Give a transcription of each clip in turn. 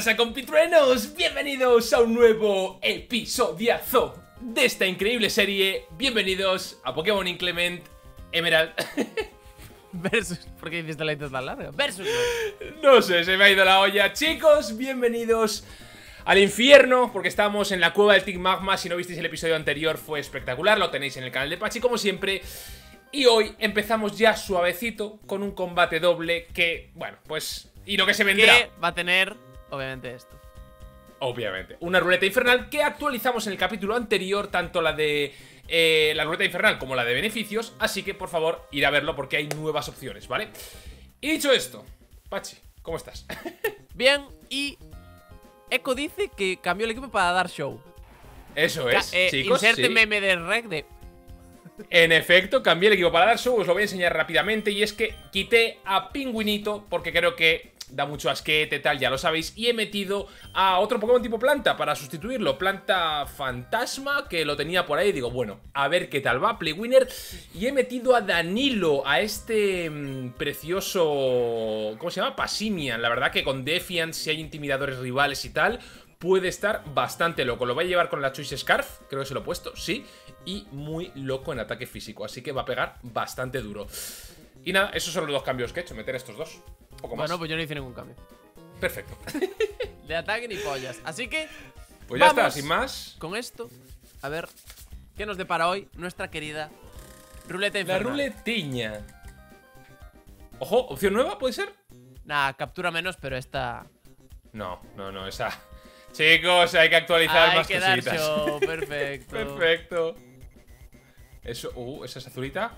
pasa, compitruenos? Bienvenidos a un nuevo episodiazo de esta increíble serie. Bienvenidos a Pokémon Inclement Emerald. Versus, ¿por qué hiciste la intro tan larga? Versus. No sé, se me ha ido la olla. Chicos, bienvenidos al infierno, porque estamos en la cueva del Tic Magma. Si no visteis el episodio anterior, fue espectacular. Lo tenéis en el canal de Pachi, como siempre. Y hoy empezamos ya suavecito con un combate doble que, bueno, pues... Y lo que se vendrá. Que va a tener, obviamente, esto. Obviamente. Una ruleta infernal que actualizamos en el capítulo anterior, tanto la de la ruleta infernal como la de beneficios. Así que, por favor, ir a verlo porque hay nuevas opciones, ¿vale? Y dicho esto, Pachi, ¿cómo estás? Bien, y Echo dice que cambió el equipo para dar show. Eso es, chicos. Inserte sí. meme de rec de... En efecto, cambié el equipo para dar show, os lo voy a enseñar rápidamente. Y es que quité a Pingüinito porque creo que da mucho asquete, tal, ya lo sabéis. Y he metido a otro Pokémon tipo planta para sustituirlo, planta fantasma, que lo tenía por ahí. Digo, bueno, a ver qué tal va, Playwinner. Y he metido a Danilo, a este precioso... ¿Cómo se llama? Passimian. La verdad que con Defiant, si hay intimidadores rivales y tal... Puede estar bastante loco. Lo voy a llevar con la Choice Scarf, creo que se lo he puesto, sí. Y muy loco en ataque físico, así que va a pegar bastante duro. Y nada, esos son los dos cambios que he hecho, meter estos dos. Un poco más. Bueno, pues yo no hice ningún cambio. Perfecto. De ataque ni pollas. Así que... Pues ya vamos está, sin más. con esto, a ver qué nos depara hoy nuestra querida ruleta infernal. La ruletiña. Ojo, opción nueva, ¿puede ser? Nah, captura menos, pero esta... No, esa... Chicos, hay que actualizar más hay que dar cositas. show, perfecto. Perfecto. Eso, esa es azulita.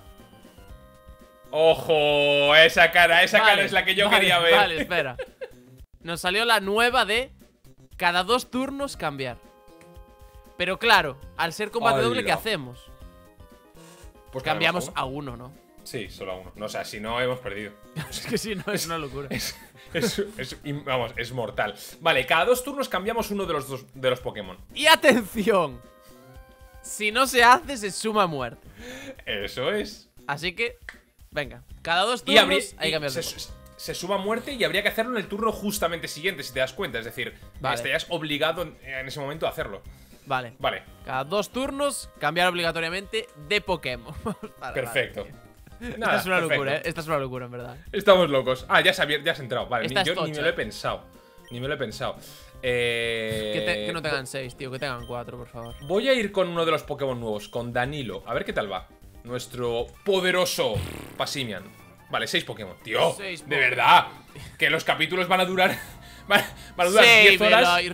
¡Ojo! Esa cara es la que yo quería ver. Vale, espera. Nos salió la nueva de cada 2 turnos cambiar. Pero claro, al ser combate doble, ¿qué hacemos? Pues cambiamos a uno, ¿no? Sí, solo a uno. No, o sea, si no, hemos perdido. Es que si no, es una locura. Vamos, es mortal. Vale, cada 2 turnos cambiamos uno de los Pokémon. Y atención, si no se hace, se suma muerte. Eso es. Así que, venga, cada 2 turnos hay que cambiar. Se suma muerte y habría que hacerlo en el turno justamente siguiente, si te das cuenta. Es decir, estarías obligado en ese momento a hacerlo. Vale. Cada 2 turnos, cambiar obligatoriamente de Pokémon. Perfecto. Esta es una locura, Esta es una locura, en verdad. Estamos locos. Ah, ya has entrado. Vale, yo tocha. ni me lo he pensado. Ni me lo he pensado. Que no tengan 6, tío. Que tengan 4, por favor. Voy a ir con uno de los Pokémon nuevos, con Danilo. A ver qué tal va. Nuestro poderoso Passimian. Vale, 6 Pokémon. Tío, de verdad. Que los capítulos van a durar... van a durar 10 horas. Ay,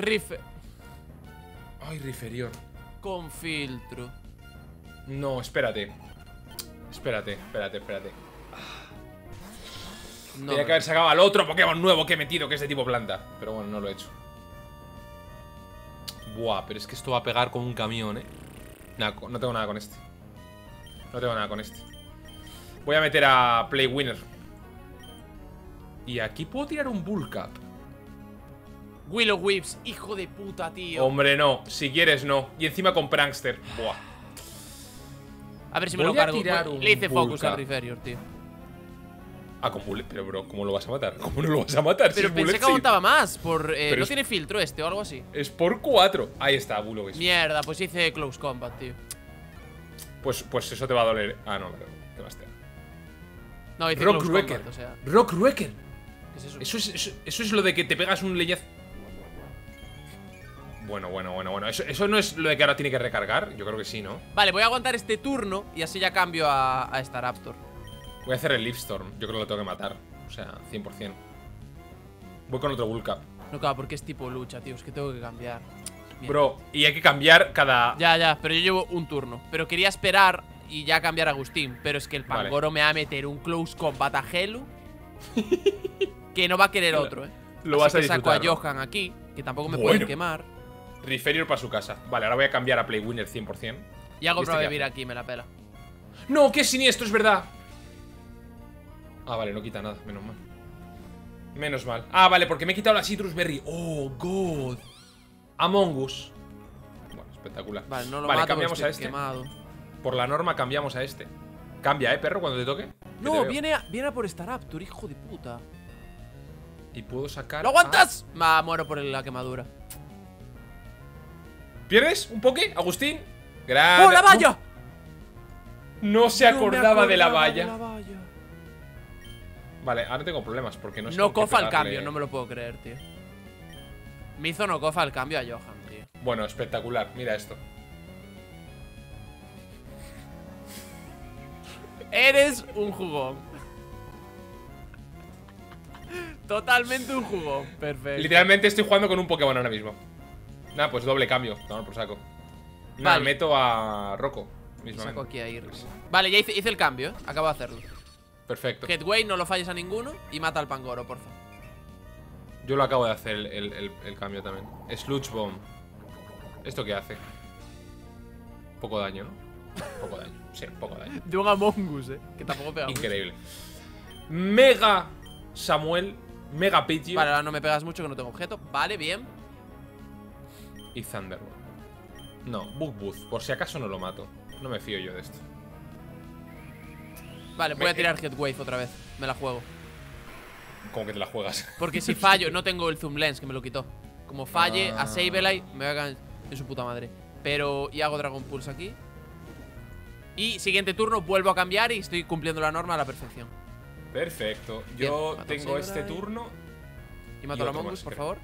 Riferior. Con filtro. No, espérate. Espérate. No, Tenía que haber sacado al otro Pokémon nuevo que he metido, que es de tipo planta. Pero bueno, no lo he hecho. Buah, pero es que esto va a pegar con un camión, Nah, no tengo nada con este. Voy a meter a Playwinner. Y aquí puedo tirar un Bullcap. Willow Whips, hijo de puta, tío. Hombre, no, si quieres no. Y encima con Prankster. Buah. A ver si me lo cargo. Le hice focus Bullcap al Riferior, tío. Ah, con Bullet. Pero, bro, ¿cómo lo vas a matar? ¿Cómo no lo vas a matar? Pero si pensé Bullet que aguantaba más. No es... tiene filtro este o algo así. Es por 4. Ahí está, Bullock. Mierda, pues hice close combat, tío. Pues eso te va a doler. Ah, no, te vas a tener. No, hice Rock close Wrecker. combat, o sea. Rock Wrecker. ¿Qué es eso? Eso es lo de que te pegas un leñazo. Bueno. Eso no es lo de que ahora tiene que recargar. Yo creo que sí, ¿no? Vale, voy a aguantar este turno y así ya cambio a Staraptor. Voy a hacer el Leafstorm. Yo creo que lo tengo que matar. O sea, 100%. Voy con otro Bullcap. No, claro, porque es tipo lucha, tío. Es que tengo que cambiar. Mierda. Bro, y hay que cambiar cada... Ya, pero yo llevo un turno. Pero quería esperar y ya cambiar a Agustín. Pero es que el Pangoro me va a meter un close combat a Helu que no va a querer otro, Lo así vas a que saco a disfrutar, ¿no? Johan aquí, que tampoco me pueden quemar. Riferior para su casa. Vale, ahora voy a cambiar a Playwinner 100%. Y hago ¿Viste para qué vivir hace? aquí, me la pela. ¡No! ¡Qué siniestro! Es verdad. Ah, vale, no quita nada. Menos mal. Ah, vale, porque me he quitado la Citrus Berry. ¡Oh, God! Among Us. Bueno, espectacular. Vale, no lo vale, mato, cambiamos a estoy este. quemado. Por la norma cambiamos a este. Cambia, perro, cuando te toque. No, viene a por Staraptor, hijo de puta. Y puedo sacar. ¿Lo aguantas? Muero por la quemadura. ¿Pierdes un poke, Agustín? Grande. ¡Oh, la valla! No se No me acordaba de la acordaba valla. de la valla. Vale, ahora tengo problemas porque no sé. No cofa el cambio, no me lo puedo creer, tío. Me hizo no cofa el cambio a Johan, tío. Bueno, espectacular, mira esto. Eres un jugón. Totalmente un jugón. Perfecto. Literalmente estoy jugando con un Pokémon ahora mismo. Nada, pues doble cambio. Toma por saco. Nada, Vale. meto a Rocco. Saco aquí a Iris. Vale, ya hice el cambio, ¿eh? Acabo de hacerlo. Perfecto. Headway, no lo falles a ninguno y mata al Pangoro, porfa. Yo lo acabo de hacer el cambio también. Sludge Bomb. ¿Esto qué hace? Poco daño, ¿no? Poco daño. Sí, poco daño. De un Among Us, que tampoco pega mucho. Increíble. Mega Samuel. Mega Pidgeot. Vale, ahora no me pegas mucho que no tengo objeto. Vale, bien. Y Thunderbolt. No, Bug Booth. Por si acaso no lo mato. No me fío yo de esto. Vale, voy a tirar Headwave otra vez. Me la juego. Como que te la juegas. Porque si fallo, no tengo el Zoom Lens que me lo quitó. Como falle a Sableye, me voy a cagar en su puta madre. Pero, y hago Dragon Pulse aquí. Y siguiente turno vuelvo a cambiar y estoy cumpliendo la norma a la perfección. Perfecto. Bien, Yo mato tengo a este Sableye. turno. Y mato Y a la otro Among más, Us, por creo. favor.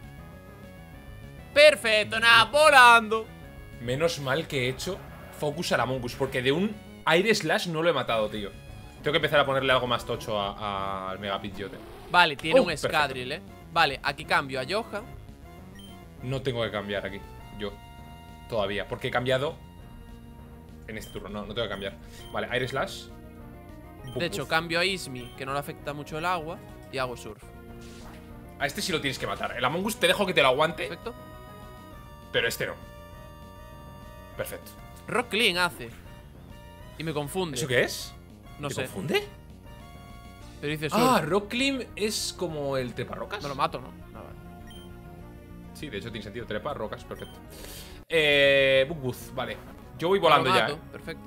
Perfecto, nada, volando. Menos mal que he hecho Focus a la Among Us, porque de un Aire Slash no lo he matado, tío. Tengo que empezar a ponerle algo más tocho al Mega Pidgeot. Vale, tiene un perfecto. Scadrill, Vale, aquí cambio a Johan. No tengo que cambiar aquí, yo. Todavía, porque he cambiado en este turno, no tengo que cambiar. Vale, Aire Slash. Buf, De hecho, buf. cambio a Ismi, que no le afecta mucho el agua. Y hago Surf. A este sí lo tienes que matar. El Among Us te dejo que te lo aguante, Perfecto. pero este no. Perfecto. Rock Clean hace. Y me confunde. ¿Eso qué es? No ¿Te sé. confunde? Pero dice Surf. Ah, Rock Climb es como el treparrocas. Me lo mato, ¿no? No, vale. Sí, de hecho tiene sentido. Trepa, rocas, perfecto. Bug Booth, vale. Yo voy volando Me lo ya, mato, perfecto.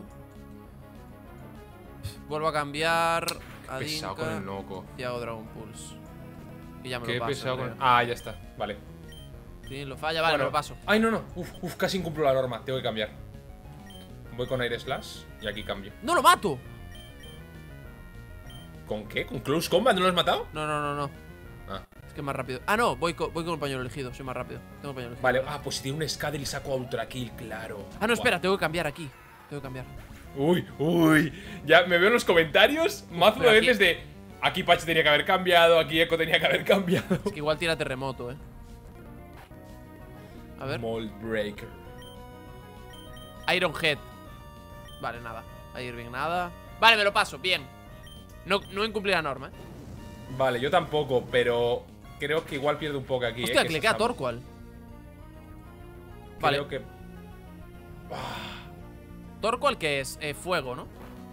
Vuelvo a cambiar a Pesado Dinka con el loco. y hago Dragon Pulse. Y ya me Qué lo paso. pesado con. creo. Ah, ya está. Vale. Sí, lo falla, vale, Bueno. me lo paso. Ay, no. Uf, casi incumplo la norma. Tengo que cambiar. Voy con Aire Slash y aquí cambio. ¡No lo mato! ¿Con qué? ¿Con Close Combat? ¿No lo has matado? No. Ah. Es que es más rápido. Ah, no, voy con el pañuelo elegido. Soy más rápido. Tengo el pañuelo elegido. Vale, pues si tiene un Scadrill y saco Ultra Kill, claro. Ah, no, espera, tengo que cambiar aquí. Tengo que cambiar. Uy. Ya me veo en los comentarios mazo de Pero aquí- veces de. Aquí Patch tenía que haber cambiado, aquí Echo tenía que haber cambiado. Es que igual tira terremoto, A ver. Mold Breaker. Iron Head. Vale, nada. A Irving, nada. Vale, me lo paso, bien. No incumplí la norma, Vale, yo tampoco, pero creo que igual pierdo un poco aquí. Hostia, que que le esa queda está- Torqual. Vale. Creo que. Torqual que es fuego, ¿no?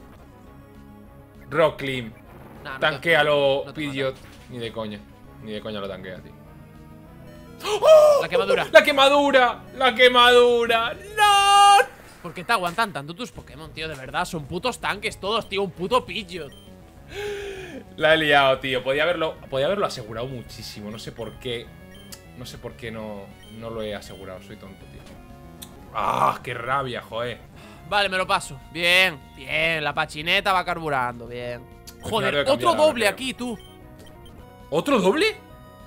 Rock Climb. Nah, no Tanquealo, no te Pidgeot. Ni de coña. Ni de coña lo tanquea, tío. La quemadura. ¡La quemadura! ¡La quemadura! ¡No! ¿Por qué te aguantan tanto tus Pokémon, tío? De verdad, son putos tanques todos, tío. Un puto Pidgeot. La he liado, tío. Podía haberlo asegurado muchísimo. No sé por qué. No sé por qué no lo he asegurado. Soy tonto, tío. ¡Ah! ¡Qué rabia, joder! Vale, me lo paso. Bien, bien. La pachineta va carburando, bien. Joder, Claro, he cambiado otro ahora, doble creo. aquí, tú. ¿Otro doble?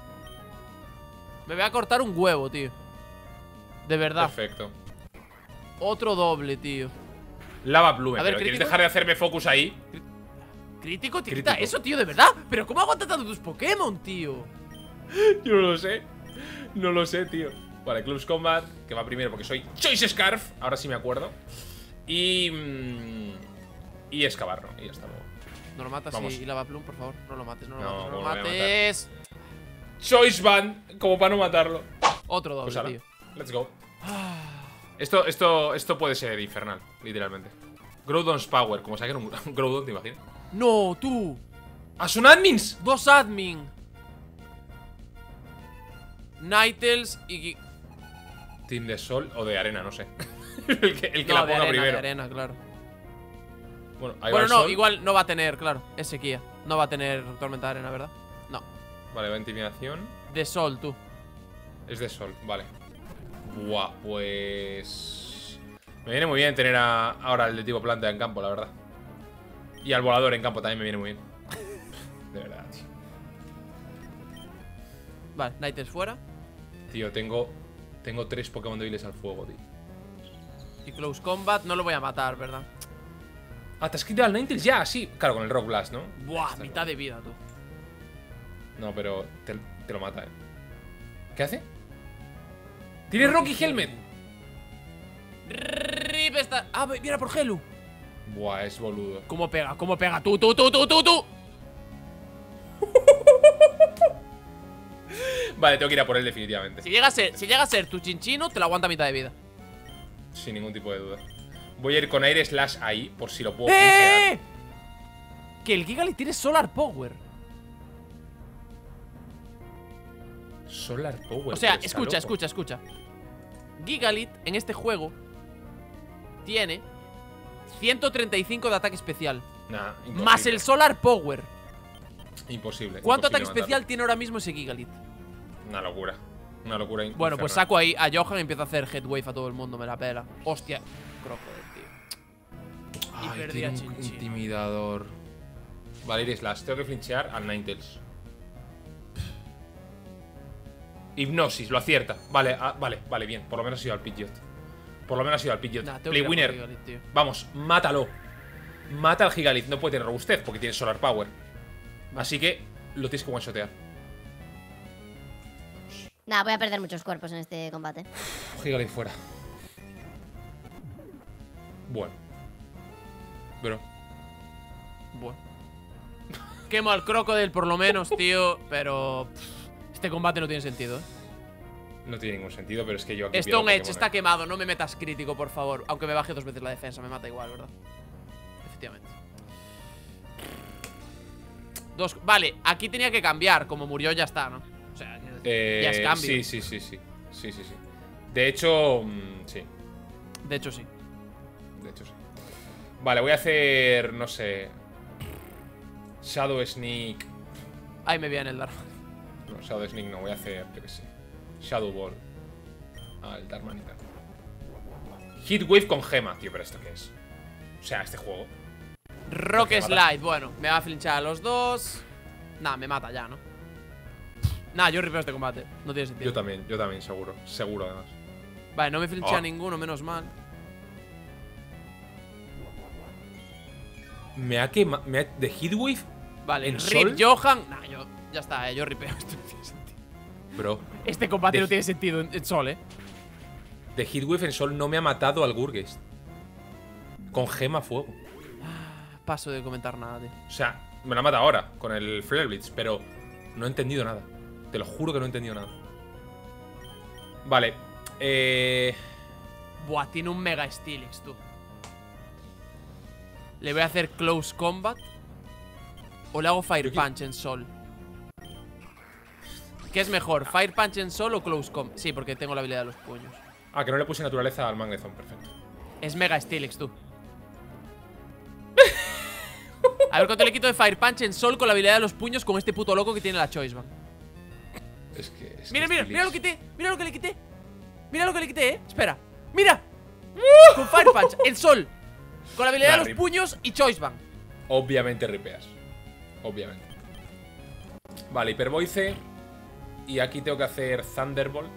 Me voy a cortar un huevo, tío. De verdad. Perfecto. Otro doble, tío. Lava Plume. A ver, ¿Pero quieres crítico. dejar de hacerme focus ahí? ¿Crítico? ¿Te Crítico. quita eso, tío? ¿De verdad? ¿Pero cómo aguantas tanto tus Pokémon, tío? Yo no lo sé. No lo sé, tío. Vale, Close Combat, que va primero porque soy Choice Scarf. Ahora sí me acuerdo. Y. Y Escabarro. Y ya está luego. No lo matas Vamos. y Lava Plum, por favor. No lo mates, no lo No, mates, no lo ¿cómo lo voy a mates. Choice Band, como para no matarlo. Otro doble, Pues ahora, tío. let's go. Esto puede ser infernal, literalmente. Groudon's Power, como saquen un Groudon, ¿te imaginas? No, tú. ¡Ah, son admins! Dos admin. Ninetales y... Team de Sol o de Arena, no sé. el que No, la de ponga arena, primero. de arena, claro. Bueno, ahí va Bueno, el no, Sol. igual no va a tener, claro. Es sequía. No va a tener tormenta de arena, ¿verdad? No. Vale, va a intimidación. De sol, tú. Es de sol, vale. Buah, pues... Me viene muy bien tener ahora el de tipo planta en campo, la verdad. Y al volador en campo también me viene muy bien. De verdad, tío. Vale, Ninetales fuera. Tío, tengo 3 Pokémon débiles al fuego, tío. Y Close Combat no lo voy a matar, ¿verdad? Ah, te has quitado el Ninetales ya, sí. Claro, con el Rock Blast, ¿no? Buah, mitad de vida, tú. No, pero te lo mata, ¿Qué hace? ¡Tiene Rocky Helmet! Rip está... Ah, mira por Helu. Buah, es boludo. ¿Cómo pega? ¿Cómo pega? Tú. Vale, tengo que ir a por él definitivamente. Si llega a ser tu chinchino, te lo aguanta a mitad de vida. Sin ningún tipo de duda. Voy a ir con Aire Slash ahí, por si lo puedo ¡Eh! pinchear. Que el Gigalith tiene Solar Power. Solar Power. O sea, pero está escucha. Gigalith en este juego tiene 135 de ataque especial. Nah, imposible. Más el Solar Power. Imposible. ¿Cuánto imposible ataque matarlo. especial tiene ahora mismo ese Gigalith? Una locura. Una locura. Bueno, pues infernal. saco ahí a Johan y empiezo a hacer Headwave a todo el mundo. Me la pela. Hostia. Crocodile, tío. Y Ay, perdí a tiene un Chinchino. intimidador. Vale, Aire Slash. Tengo que flinchear al Ninetales. Hipnosis, lo acierta. Vale, vale, bien. Por lo menos ha sido al Pidgeot. Nah, tengo que Play ir a por winner. Gigalith, tío. Vamos, mátalo. Mata al Gigalith. No puede tener robustez porque tiene Solar Power. Así que lo tienes que one-shotear. Nah, voy a perder muchos cuerpos en este combate. Gigalith fuera. Bueno. Bro. Bueno. Quemo al Crocodile por lo menos, tío. Pero este combate no tiene sentido, No tiene ningún sentido, pero es que yo aquí pierdo Stone Edge Pokémon, está quemado. No me metas crítico, por favor. Aunque me baje 2 veces la defensa. Me mata igual, ¿verdad? Efectivamente. Vale, aquí tenía que cambiar. Como murió ya está, ¿no? O sea, ya es cambio. Sí. De hecho, sí. De hecho, sí. Vale, voy a hacer, no sé, Shadow Sneak. Ahí me viene el Dark. No, Shadow Sneak no, voy a hacer, yo qué sé, Shadow Ball al Darmanita. Heatwave con gema, tío, pero ¿esto qué es? O sea, este juego. Rock Me Slide, bueno, me va a flinchar a los dos. Nah, me mata ya, ¿no? Nah, yo ripeo este combate. No tiene sentido. Yo también, seguro. Seguro, además. Vale, no me flinchea Oh. ninguno, menos mal. Me ha quemado. ¿De Heatwave? Vale, ¿En Rip sol? Johan. Nah, ya está, yo ripeo. Esto no tiene sentido. Bro. Este combate De- no tiene sentido en sol, De Heatwave en sol no me ha matado al Gurgest. Con gema a fuego. Paso de comentar nada, tío. O sea, me la mata ahora con el Flare Blitz, pero no he entendido nada. Te lo juro que no he entendido nada. Vale. Buah, tiene un Mega Steelix, tú. Le voy a hacer Close Combat. O le hago Fire Punch en sol. ¿Qué es mejor? ¿Fire Punch en sol o Close Combat? Sí, porque tengo la habilidad de los puños. Ah, que no le puse naturaleza al Magnezone, perfecto. Es Mega Steelix, tú. A ver cuánto le quito de Fire Punch en sol con la habilidad de los puños con este puto loco que tiene la Choice Band. Es que. Mira lo que quité. Mira lo que le quité. Mira lo que le quité, Espera. ¡Mira! Con Fire Punch, el sol. Con la habilidad de los puños y Choice Band. Obviamente ripeas. Obviamente. Vale, Hyper Voice. Y aquí tengo que hacer Thunderbolt.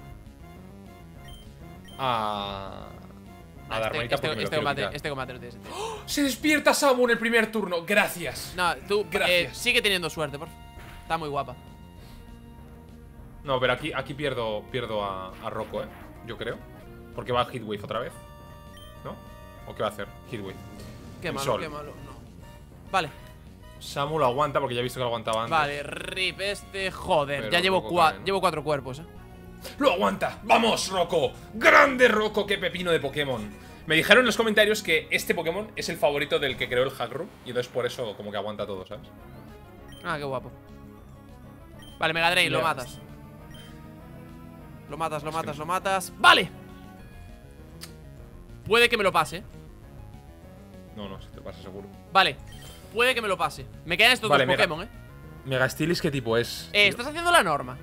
A Darmanita porque me lo quiero quitar. Este combate no tiene sentido. ¡Se despierta Samu en el primer turno! ¡Gracias! No, tú Gracias. sigue teniendo suerte, por favor. Está muy guapa. No, pero aquí pierdo a Rocco, yo creo. Porque va a Heatwave otra vez. ¿No? ¿O qué va a hacer? Heatwave. Qué El malo, sol. qué malo. No. Vale, Samu lo aguanta porque ya he visto que lo aguantaba antes. vale, rip este. Joder, Pero ya llevo, Rocco cae, ¿no? llevo 4 cuerpos, ¡Lo aguanta! ¡Vamos, Rocco! ¡Grande Rocco! ¡Qué pepino de Pokémon! Me dijeron en los comentarios que este Pokémon es el favorito del que creó el Hackroom. Y entonces por eso como que aguanta todo, ¿sabes? Ah, qué guapo. Vale, Mega Drain, lo Ya. matas. Lo matas. ¡Vale! Puede que me lo pase. No, se te pasa seguro. Vale, puede que me lo pase. Me quedan estos Vale, dos Mega. Pokémon, Mega Steelix, ¿qué tipo es? ¿Estás haciendo la norma?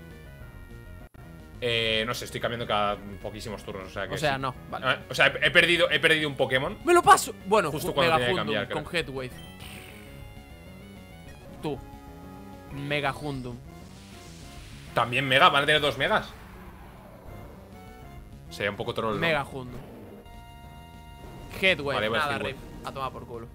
No sé, estoy cambiando cada poquísimos turnos, o sea que. O sea, sí. no, vale. O sea, he perdido un Pokémon. ¡Me lo paso! Bueno, Justo cuando Mega tenía que Hundum cambiar, con Headwave. Tú. Mega Hundum. También Mega, van a tener 2 megas. Sería un poco troll, ¿no? Mega Hundum. Headwave, Vale, nada, Headwave. Rip. A tomar por culo.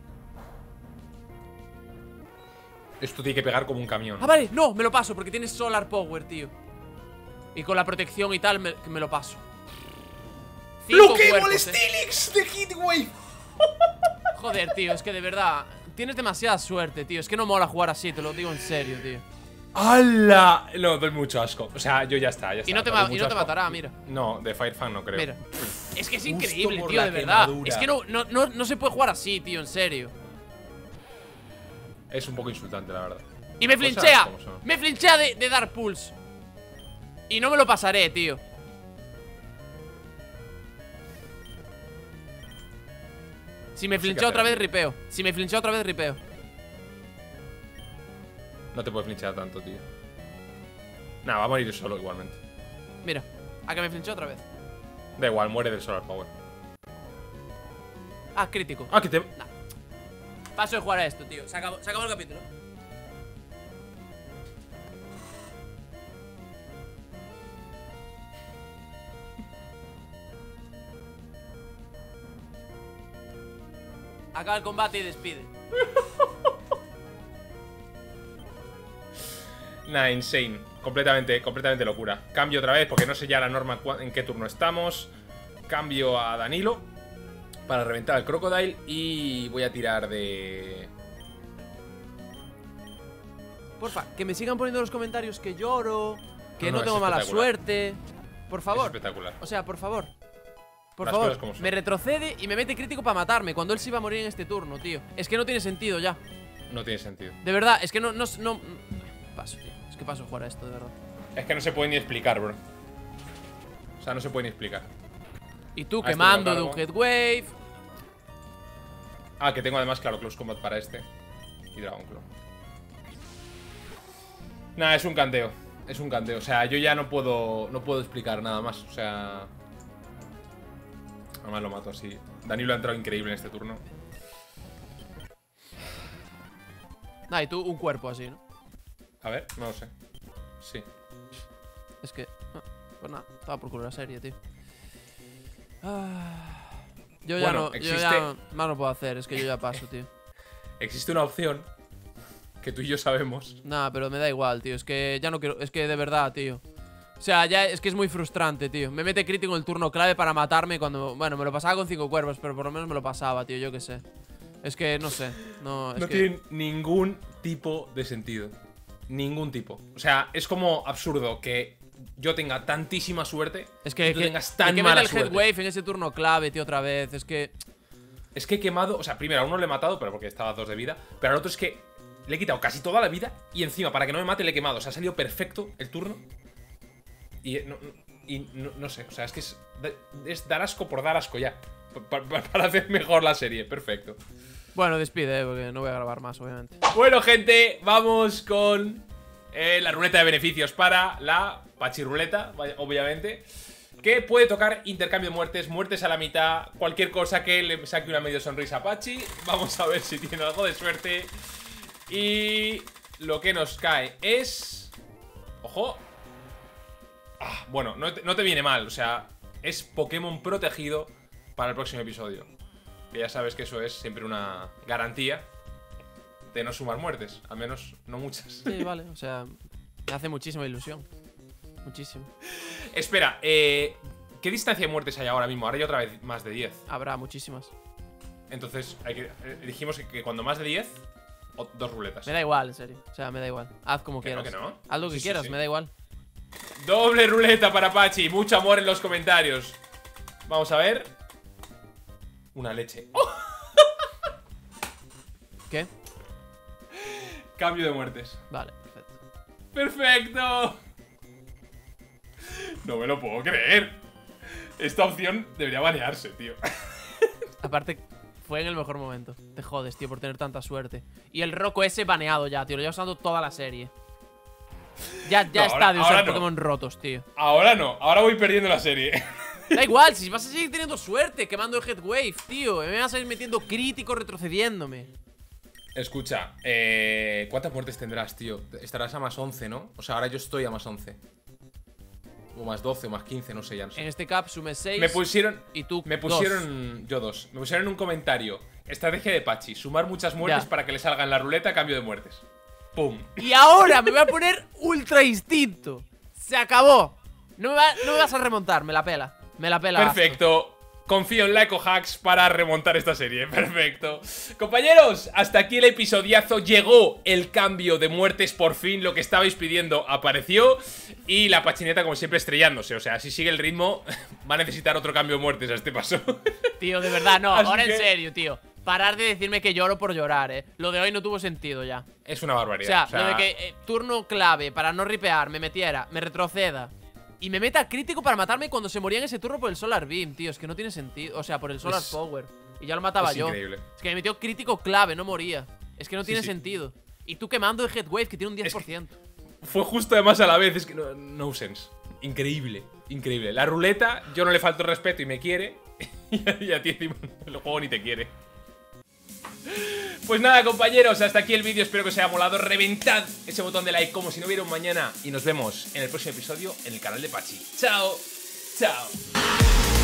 Esto tiene que pegar como un camión. Ah, vale, no, me lo paso porque tienes Solar Power, tío. Y con la protección y tal, me lo paso. 5 cuerpos, Steelix de Heatwave! Joder, tío, es que de verdad tienes demasiada suerte, tío. Es que no mola jugar así, te lo digo en serio, tío. ¡Hala! No, doy mucho asco. O sea, yo ya está, ya está. Y no te doy mucho te asco. matará, mira. No, de Firefang no creo. Mira. Es que es Justo increíble, por tío, la de verdad. quemadura. Es que no se puede jugar así, tío, en serio. Es un poco insultante, la verdad. Y me Cosas flinchea. como son. Me flinchea de dar pulse. Y no me lo pasaré, tío. Si me flinchea otra vez, ripeo. Si me flinchea otra vez, ripeo. No te puedes flinchear tanto, tío. Nada, va a morir solo igualmente. Mira, a que me flinchea otra vez. Da igual, muere del Solar Power. Ah, crítico. Ah, que te. Paso de jugar a esto, tío. Se acabó el capítulo. Acaba el combate y despide. Nah, insane. Completamente locura. Cambio otra vez porque no sé ya la norma en qué turno estamos. Cambio a Danilo para reventar al Crocodile y voy a tirar de... Porfa, que me sigan poniendo en los comentarios que lloro, que No, no es tengo mala espectacular. suerte. Por Es favor. espectacular. O sea, por favor. Por Las favor, cosas como son. me retrocede y me mete crítico para matarme cuando él se iba a morir en este turno, tío. Es que no tiene sentido ya. No tiene sentido. De verdad, es que no. Paso, tío. Es que paso a jugar a esto, de verdad. Es que no se puede ni explicar, bro. O sea, no se puede ni explicar. Y tú este quemando me de lo un cargo. Headwave. Ah, que tengo además, claro, Close Combat para este. Y Dragon Claw. Nah, es un canteo. Es un canteo. O sea, yo ya no puedo explicar nada más. O sea... Además lo mato así. Danilo ha entrado increíble en este turno. Nah, y tú un cuerpo así, ¿no? A ver, no lo sé. Sí. Es que. Pues nada, estaba por culo la serie, tío. Yo ya Bueno, no. Yo ya más no puedo hacer, es que yo ya paso, tío. Existe una opción que tú y yo sabemos. Nah, pero me da igual, tío. Es que ya no quiero. Es que de verdad, tío. O sea, ya es que es muy frustrante, tío. Me mete crítico en el turno clave para matarme cuando... Bueno, me lo pasaba con 5 cuervos, pero por lo menos me lo pasaba, tío, yo qué sé. Es que, no sé. No, es No que... tiene ningún tipo de sentido. Ningún tipo. O sea, es como absurdo que yo tenga tantísima suerte Es que, y tú tengas tan que mala el suerte. Headwave en ese turno clave, tío, otra vez. Es que... Es que he quemado... O sea, primero a uno le he matado, pero porque estaba a 2 de vida. Pero al otro es que le he quitado casi toda la vida y encima, para que no me mate, le he quemado. O sea, ha salido perfecto el turno. Y no sé, o sea, es que es dar asco por dar asco ya. Para hacer mejor la serie, perfecto. Bueno, despide, porque no voy a grabar más, obviamente. Bueno, gente, vamos con la ruleta de beneficios para la Pachiruleta, obviamente. Que puede tocar intercambio de muertes, muertes a la mitad, cualquier cosa que le saque una medio sonrisa a Pachi. Vamos a ver si tiene algo de suerte. Y lo que nos cae es... ¡Ojo! Bueno, no te viene mal, o sea, es Pokémon protegido para el próximo episodio. Que ya sabes que eso es siempre una garantía de no sumar muertes, al menos no muchas. Sí, vale, o sea, me hace muchísima ilusión. Muchísimo. Espera, ¿qué distancia de muertes hay ahora mismo? Ahora hay otra vez más de 10. Habrá muchísimas. Entonces, dijimos que cuando más de 10, 2 ruletas. Me da igual, en serio. O sea, me da igual. Haz como Que no, quieras. que no. Haz lo que Sí, sí, quieras, sí. me da igual. Doble ruleta para Pachi, mucho amor en los comentarios. Vamos a ver. Una leche. ¡Oh! ¿Qué? Cambio de muertes. Vale, perfecto. ¡Perfecto! No me lo puedo creer. Esta opción debería banearse, tío. Aparte, fue en el mejor momento. Te jodes, tío, por tener tanta suerte. Y el Rocco ese baneado ya, tío. Lo llevo usando toda la serie. Ya No, está de usar ahora no. Pokémon rotos, tío. Ahora no, ahora voy perdiendo la serie. Da igual, si vas a seguir teniendo suerte quemando el Headwave, tío. Me vas a ir metiendo crítico retrocediéndome. Escucha, ¿cuántas muertes tendrás, tío? Estarás a más 11, ¿no? O sea, ahora yo estoy a más 11. O más 12 o más 15, no sé, ya no sé. En este cap sume 6. Me pusieron. Y tú, Me 2. pusieron. Yo 2. Me pusieron en un comentario. Estrategia de Pachi. Sumar muchas muertes Ya. para que le salga en la ruleta a cambio de muertes. ¡Pum! Y ahora me voy a poner Ultra Instinto. Se acabó. No me vas a remontar, me la pela. Me la pela. Perfecto. Confío en la EcoHacks para remontar esta serie. Perfecto. Compañeros, hasta aquí el episodiazo. Llegó el cambio de muertes. Por fin, lo que estabais pidiendo apareció. Y la pachineta, como siempre, estrellándose. O sea, si sigue el ritmo, va a necesitar otro cambio de muertes a este paso. Tío, de verdad, no. Así Ahora que- en serio, tío. Parar de decirme que lloro por llorar, Lo de hoy no tuvo sentido ya. Es una O barbaridad. sea, lo de que turno clave para no ripear, me metiera, me retroceda y me meta crítico para matarme cuando se moría en ese turno por el Solar Beam, tío. Es que no tiene sentido. O sea, por el Solar Es- Power. Y ya lo mataba es yo. increíble. Es que me metió crítico clave, no moría. Es que no tiene sí. sentido. Y tú quemando el Headwave que tiene un 10%. Fue justo además a la vez. Es que no sense. Increíble. Increíble. La ruleta, yo no le falto el respeto y me quiere. Y a ti encima el juego ni te quiere. Pues nada, compañeros, hasta aquí el vídeo. Espero que os haya molado. Reventad ese botón de like como si no hubiera un mañana. Y nos vemos en el próximo episodio en el canal de Pachi. Chao. Chao.